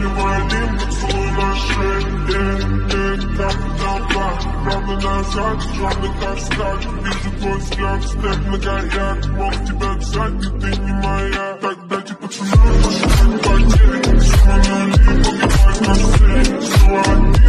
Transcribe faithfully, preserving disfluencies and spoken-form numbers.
перевалим поцелуй на шее. Как давай, правда назад, черный каскад. Вижу твой взгляд, степ на гаяк. Мог тебя взять, но ты не моя. Так дайте поцелуй, пошли в пакет. Все нули, погибай на сцене. Все один.